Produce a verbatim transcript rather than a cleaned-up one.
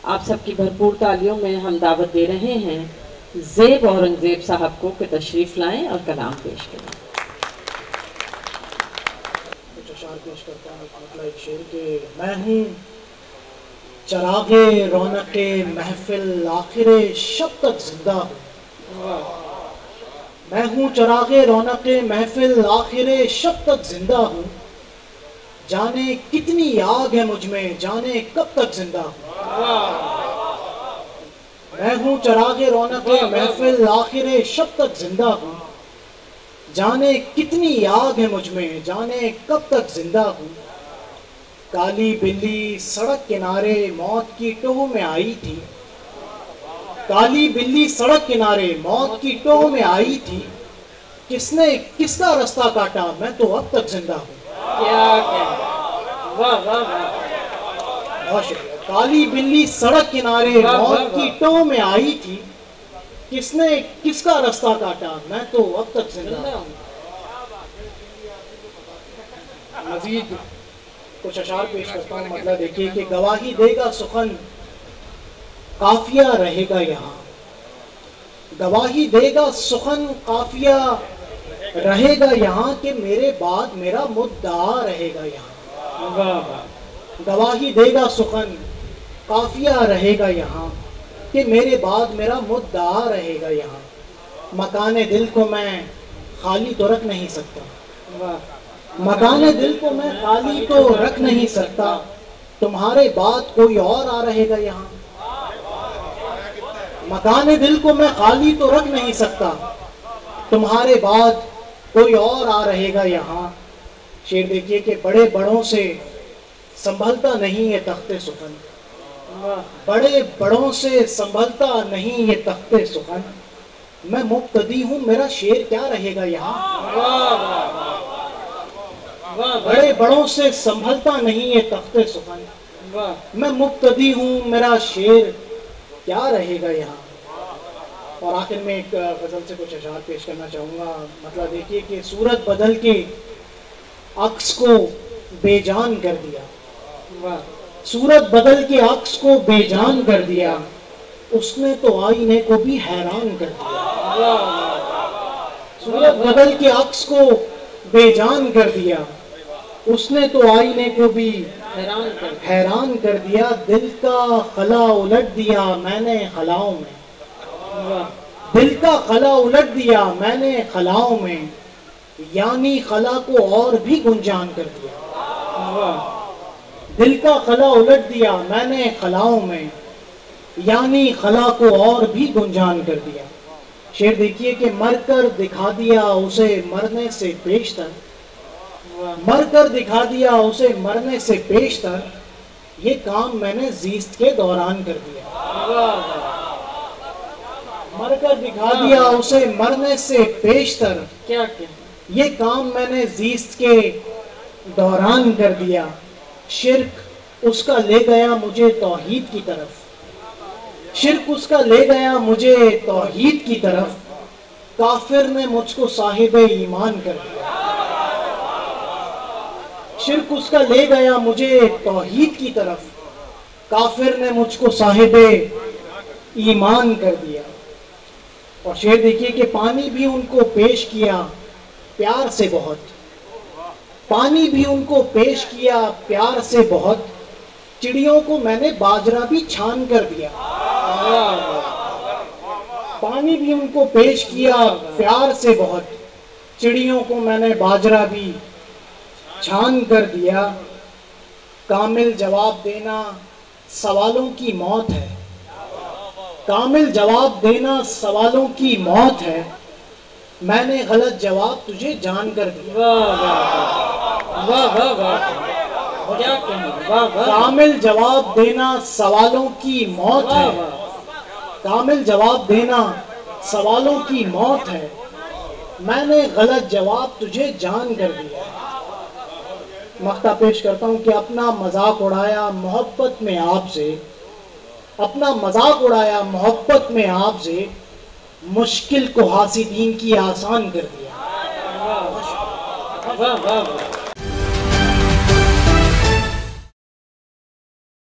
आप सबकी भरपूर तालियों में हम दावत दे रहे हैं ज़ेब औरंगज़ेब साहब को कि तशरीफ़ लाएं और कलाम पेश करें। कुछ अशार पेश करता हूँ। मतलब एक शेर के मैं हूँ चरागे रौनके महफिल आखिरे शब तक जिंदा हूँ। मैं हूँ चरागे रौनके महफिल आखिरे शब तक जिंदा हूँ। जाने कितनी आग है मुझ में, जाने कब तक जिंदा हूँ। मैं हूँ चरागे रौनके महफिल आखिरे शब तक जिंदा हूँ। जाने कितनी आग है मुझ में, जाने कब तक जिंदा हूँ। काली बिल्ली सड़क किनारे मौत की टोह में आई थी। काली बिल्ली सड़क किनारे मौत की टोह में आई थी। किसने किसका रास्ता काटा, मैं तो अब तक जिंदा हूँ। क्या वाह वाह वाह, बहुत शुक्रिया। काली बिल्ली सड़क किनारे मौत की टोह में आई थी। किसने किसका रास्ता काटा, मैं तो अब तक जिंदा हूँ। मजीद कुछ अशार पेश करता हूँ। मतलब देखिए कि गवाही देगा सुखन काफिया रहेगा यहाँ। गवाही देगा सुखन काफिया रहेगा यहाँ कि मेरे बाद मेरा मुद्दा रहेगा यहाँ। गवाही देगा सुखन काफिया रहेगा यहाँ कि मेरे बाद मेरा मुद्दा रहेगा यहाँ। मकाने दिल को मैं खाली तो रख नहीं सकता। मकाने दिल को मैं खाली तो रख नहीं सकता। तुम्हारे बाद कोई और आ रहेगा यहाँ। मकाने दिल को मैं खाली तो रख नहीं सकता। तुम्हारे बाद कोई और आ रहेगा यहाँ। शेर देखिए कि बड़े बड़ों से संभलता नहीं ये तख्ते सुखन। बड़े बड़ों से संभलता नहीं ये तख्ते सुखन। मैं मुक्तदी हूँ, मेरा शेर क्या रहेगा यहाँ। बड़े बड़ों से संभलता नहीं ये तख्ते सुखन। मैं मुक्तदी हूँ, मेरा शेर क्या रहेगा यहाँ। और आखिर में एक गजल से कुछ अशार पेश करना चाहूँगा। मतलब देखिए कि सूरत बदल के अक्स को बेजान कर दिया। सूरत बदल के अक्स को बेजान कर दिया। उसने तो आईने को भी हैरान कर दिया। सूरत बदल के अक्स को बेजान कर दिया। उसने तो आईने को भी हैरान कर हैरान कर दिया। दिल का खला उलट दिया मैंने खलाओं में। दिल का खला उलट दिया मैंने खलाओं में। यानी खला को और भी गुंजान कर दिया। दिल का खला उलट दिया मैंने खलाओं में। यानी खला को और भी गुंजान कर दिया। शेर देखिए कि मरकर दिखा दिया उसे मरने से पेशतर। मरकर दिखा दिया उसे मरने से पेशतर। ये काम मैंने जीस्त के दौरान कर दिया। मरकर दिखा दिया उसे मरने से पेशतर। क्या क्या ये काम मैंने जीस्त के दौरान कर दिया। शिर्क उसका ले गया मुझे तौहीद की तरफ। शिर्क उसका ले गया मुझे तौहीद की तरफ। काफिर ने मुझको साहिब ईमान कर दिया। शिर्क उसका ले गया मुझे तौहीद की तरफ। काफिर ने मुझको साहिब ईमान कर दिया। और शेर देखिए कि पानी भी उनको पेश किया प्यार से बहुत। पानी भी उनको पेश किया प्यार से बहुत। चिड़ियों को मैंने बाजरा भी छान कर दिया। पानी भी उनको पेश किया प्यार से बहुत। चिड़ियों को मैंने बाजरा भी छान कर दिया। कामिल जवाब देना सवालों की मौत है। कामिल जवाब देना सवालों की मौत है। मैंने गलत जवाब तुझे जान कर दिया। वाह वाह वाह, क्या कहें, वाह वाह। कामिल जवाब देना सवालों की मौत है। कामिल जवाब देना सवालों की मौत है। मैंने गलत जवाब तुझे जान कर दिया। मख्ता पेश करता हूँ कि अपना मजाक उड़ाया मोहब्बत में आपसे। अपना मजाक उड़ाया मोहब्बत में आपसे। मुश्किल को हासिदीन की आसान कर दिया। वाह वाह वाह।